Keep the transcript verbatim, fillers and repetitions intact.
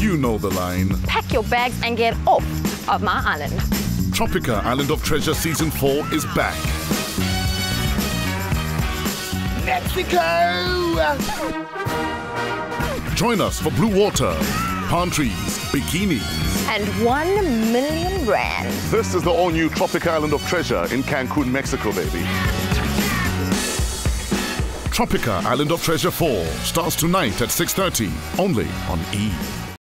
You know the line. Pack your bags and get off of my island. Tropica Island of Treasure Season four is back. Mexico! Join us for blue water, palm trees, bikinis. And one million rand. This is the all-new Tropica Island of Treasure in Cancun, Mexico, baby. Tropica Island of Treasure four starts tonight at six thirty, only on E!